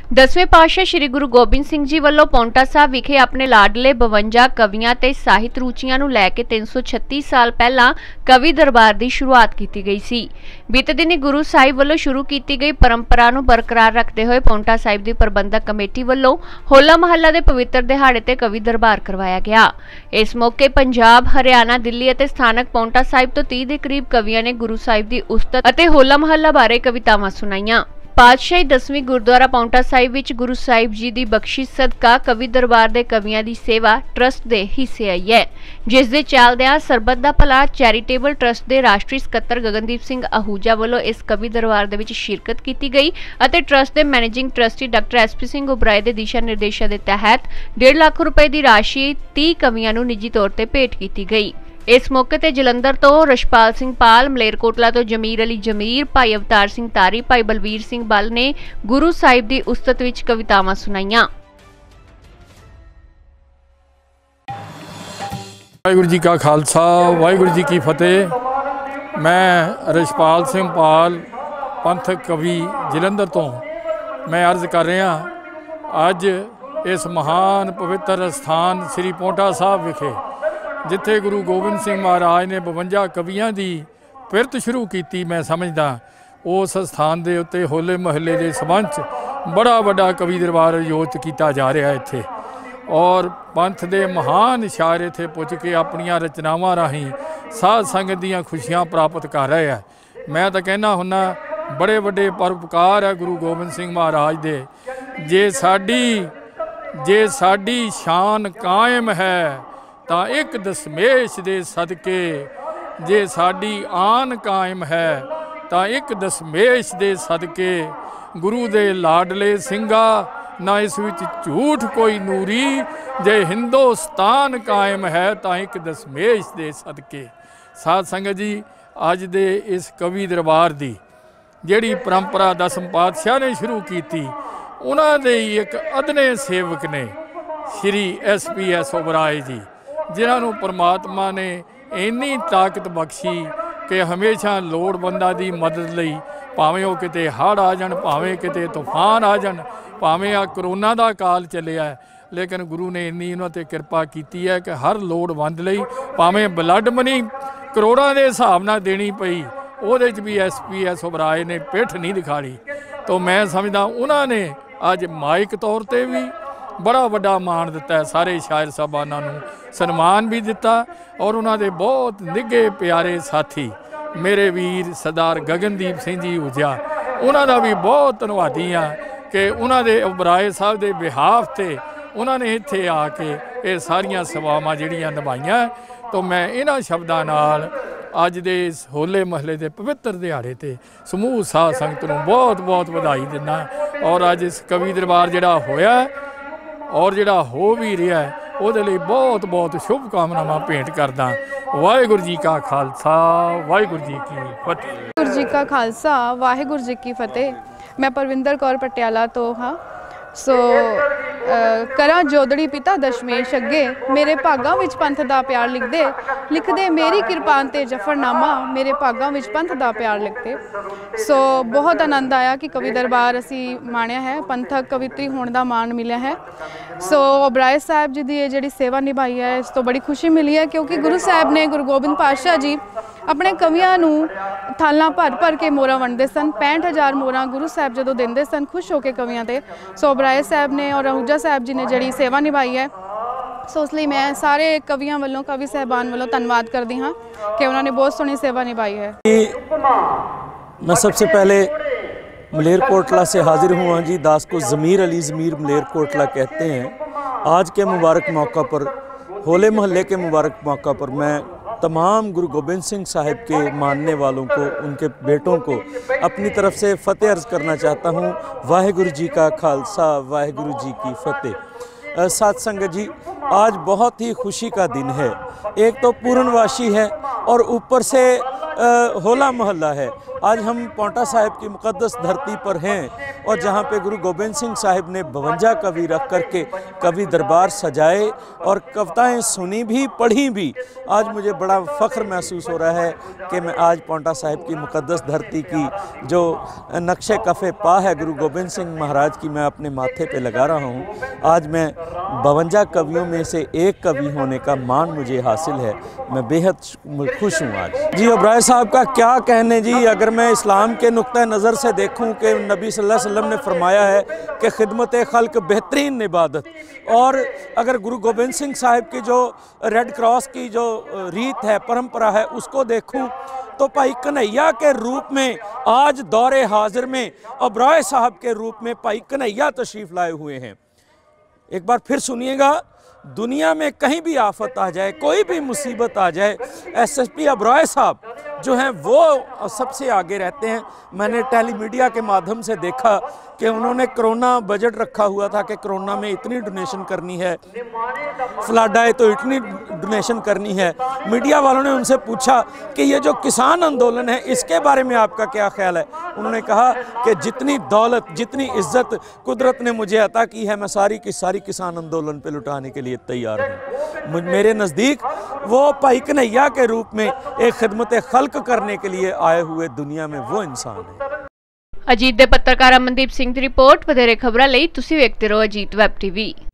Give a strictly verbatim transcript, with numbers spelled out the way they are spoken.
दसवें पातशाह श्री गुरु गोबिंद सिंह जी ਵੱਲੋਂ ਪੌਂਟਾ ਸਾਹਿਬ ਵਿਖੇ ਆਪਣੇ ਲਾਡਲੇ ਬਵੰਜਾ ਕਵੀਆਂ ਤੇ ਸਾਹਿਤ ਰੁਚੀਆਂ ਨੂੰ ਲੈ ਕੇ तीन सौ छत्तीस ਸਾਲ ਪਹਿਲਾਂ ਕਵੀ ਦਰਬਾਰ ਦੀ ਸ਼ੁਰੂਆਤ ਕੀਤੀ ਗਈ ਸੀ। ਬੀਤੇ ਦਿਨੀ ਗੁਰੂ ਸਾਹਿਬ ਵੱਲੋਂ ਸ਼ੁਰੂ ਕੀਤੀ ਗਈ ਪਰੰਪਰਾ ਨੂੰ ਬਰਕਰਾਰ ਰੱਖਦੇ ਹੋਏ ਪੌਂਟਾ ਸਾਹਿਬ ਦੀ ਪ੍ਰਬੰਧਕ ਕਮੇਟੀ ਵੱਲੋਂ ਹੋਲਾ ਮਹੱਲਾ ਦੇ ਪਵਿੱਤਰ ਦਿਹਾੜੇ ਤੇ ਕਵੀ ਦਰਬਾਰ ਕਰਵਾਇਆ ਗਿਆ। ਇਸ ਮੌਕੇ ਪੰਜਾਬ, ਹਰਿਆਣਾ, ਦਿੱਲੀ ਅਤੇ ਸਥਾਨਕ ਪੌਂਟਾ ਸਾਹਿਬ ਤੋਂ तीस ਦੇ ਕਰੀਬ ਕਵੀਆਂ ਨੇ ਗੁਰੂ ਸਾਹਿਬ ਦੀ ਉਸਤਤ ਅਤੇ ਹੋਲਾ ਮਹੱਲਾ ਬਾਰੇ ਕਵਿਤਾਵਾਂ ਸੁਣਾਈਆਂ। पातशाही दसवीं गुरुद्वारा पौंटा साहिब विच गुरु साहिब जी की बख्शिश सदका कवि दरबार के कवियों की सेवा ट्रस्ट के हिस्से आई है, जिस दे चलदियां सरबत दा भला चैरिटेबल ट्रस्ट के राष्ट्रीय सकत्तर गगनदीप सिंह आहूजा वालों इस कवि दरबार दे विच शिरकत की गई और ट्रस्ट के managing trustee doctor S P Singh Oberoi के दिशा निर्देशों के तहत डेढ़ लाख रुपए की राशि तीस कवियों को निजी तौर पर भेंट की गई। इस मौके ते जलंधर तो रशपाल सिंह पाल, मलेरकोटला तो जमीर अली जमीर, भाई अवतार सिंह तारी, भाई बलवीर सिंह बल ने गुरु साहिब की उस्तत विच कवितावां सुनाईयां। वाहिगुरू जी का खालसा, वाहिगुरू जी की फतेह। मैं रशपाल सिंह पाल, पंथक कवि जलंधर तो मैं अर्ज कर रहा अज इस महान पवित्र स्थान श्री पौंटा साहिब विखे जिथे गुरु गोबिंद सिंह महाराज ने बवंजा कवियां की पिरत शुरू की। मैं समझदा उस स्थान के उत्ते होले महल्ले के संबंध बड़ा वड्डा कवि दरबार आयोजित किया जा रहा है इत्थे, और पंथ के महान शायर इत्थे पुज के अपनियां रचनावां राहीं साध संगत दीयां खुशियां प्राप्त कर रहे हैं। मैं तो कहना हुन्ना बड़े वड्डे परोपकार है गुरु गोबिंद सिंह महाराज दे। जे साडी जे साडी शान कायम है ਤਾਂ एक दशमेश दे सदके, जे साडी आन कायम है ਤਾਂ एक दशमेश दे सदके, गुरु दे लाडले सिंगा ना इस विच झूठ कोई नूरी, जे हिंदुस्तान कायम है ਤਾਂ एक दशमेश दे सदके। साध संगत जी, अज दे इस कवि दरबार दी जिहड़ी परंपरा दसम पातशाह ने शुरू की, उन्हां दे एक अदने सेवक ने Shri S P S Oberoi ji, जिन्होंने परमात्मा ने इन्नी ताकत बख्शी कि हमेशा लोड़वंदा की मदद लई, भावें वो किते हड़ आ जाण, भावें किते तूफान आ जाण, भावें आ करोना का काल चलिया, लेकिन गुरु ने इन्नी उन्हां ते कृपा की है कि हर लोड़वंद लई भावें ब्लड मनी करोड़ों के हिसाब नाल देनी पई, उहदे च भी एस पी एस उबराए ने पिठ नहीं दिखाड़ी। तो मैं समझदा उन्होंने अज माइक तौर पर भी बड़ा वड्डा मान दिता है, सारे शायर साहबानां नूं सन्मान भी दिता, और उन्होंने बहुत निघे प्यारे साथी मेरे वीर सरदार गगनदीप सिंह जी आहूजा, उन्होंने भी बहुत धन्नवादी हाँ कि उन्होंने उबराए साहब के बिहाफ से उन्होंने इत्थे आके ये सारियां सेवावां जिहड़ियां निभाईयां। तो मैं इन्हां शब्दां नाल अज दे इस होले महल्ले के पवित्र दिहाड़े ते समूह साध संगत नूं बहुत बहुत बधाई दिंदा, और अज इस कवि दरबार जिहड़ा होया और जिहड़ा हो भी रहा है ਉਹਦੇ ਲਈ बहुत बहुत शुभकामनावां भेंट करदा। वाहिगुरू जी का खालसा, वाहिगुरू जी की फतेह। वाहिगुरू जी का खालसा, वाहिगुरू जी की फतेह। मैं परविंदर कौर पटियाला तो हाँ। सो करा जोदड़ी पिता दशमेश अगे, मेरे भागां विच पंथ दा प्यार लिखदे लिखदे मेरी किरपान ते जफरनामा, मेरे भागां विच पंथ दा प्यार लिखदे। सो बहुत आनंद आया कि कवि दरबार असी माणिया है, पंथक कवित्री होने का मान मिला है। सो उबराए साहब जी की जी सेवा निभाई है, इस तो बड़ी खुशी मिली है, क्योंकि गुरु साहब ने गुरु गोबिंद पातशाह जी अपने कवियां नूं थालां भर भर के मोहरां वंडदे सन। पैंठ हज़ार मोहरां गुरु साहब जदों दिंदे सन खुश होकर कवियां ते। सो उबराए साहब ने और आहूजा साहब जी ने जी सेवा निभाई है, सो इसलिए मैं सारे कवियां वालों, कवि साहबान वालों धन्यवाद करती हाँ कि उन्होंने बहुत सोहनी सेवा निभाई है। मैं सबसे पहले मलेरकोटला से हाजिर हुआ जी। दास को ज़मीर अली ज़मीर मलेरकोटला कहते हैं। आज के मुबारक मौका पर, होले महल्ले के मुबारक मौका पर, मैं तमाम गुरु गोबिंद सिंह साहिब के मानने वालों को, उनके बेटों को अपनी तरफ से फ़तेह अर्ज़ करना चाहता हूँ। वाहिगुरू जी का खालसा, वाहिगुरू जी की फ़तेह। साथ संगत जी, आज बहुत ही खुशी का दिन है। एक तो पूर्णवासी है और ऊपर से होला मोहल्ला है। आज हम पौंटा साहिब की मुक़द्दस धरती पर हैं और जहाँ पे गुरु गोबिंद सिंह साहिब ने बवंजा कवि रख करके कवि दरबार सजाए और कविताएं सुनी भी, पढ़ी भी। आज मुझे बड़ा फ़ख्र महसूस हो रहा है कि मैं आज पौंटा साहिब की मुक़द्दस धरती की जो नक्शे कफ़े पा है गुरु गोबिंद सिंह महाराज की, मैं अपने माथे पे लगा रहा हूँ। आज मैं बवंजा कवियों में से एक कवि होने का मान मुझे हासिल है। मैं बेहद खुश हूँ आज। जी ओबराय साहब का क्या कहने जी। अगर मैं इस्लाम के नुक्ता नज़र से देखूं कि नबी सल्लल्लाहु अलैहि वसल्लम ने फरमाया है कि खिदमत खल्क बेहतरीन इबादत, और अगर गुरु गोबिंद सिंह साहिब की जो रेड क्रॉस की जो रीत है, परंपरा है, उसको देखूं तो भाई कन्हैया के रूप में आज दौरे हाजिर में ओबराय साहब के रूप में भाई कन्हैया तशरीफ़ लाए हुए हैं। एक बार फिर सुनिएगा, दुनिया में कहीं भी आफत आ जाए, कोई भी मुसीबत आ जाए, एस एस पी ओबराय साहब जो हैं वो सबसे आगे रहते हैं। मैंने टेलीमीडिया के माध्यम से देखा कि उन्होंने कोरोना बजट रखा हुआ था कि कोरोना में इतनी डोनेशन करनी है, फ्लड आए तो इतनी डोनेशन करनी है। मीडिया वालों ने उनसे पूछा कि ये जो किसान आंदोलन है इसके बारे में आपका क्या ख्याल है। उन्होंने कहा कि जितनी दौलत, जितनी इज्जत कुदरत ने मुझे अता की है, मैं सारी की सारी किसान आंदोलन पे लुटाने के लिए तैयार हूँ। मेरे नज़दीक वो भाई कन्हैया के रूप में एक खिदमत खल्क करने के लिए आए हुए दुनिया में वो इंसान है। अजीत दे पत्रकार अमनदीप सिंह की रिपोर्ट। वधेरे खबरां लई तुसीं वेखदे रहो अजीत वैब टीवी।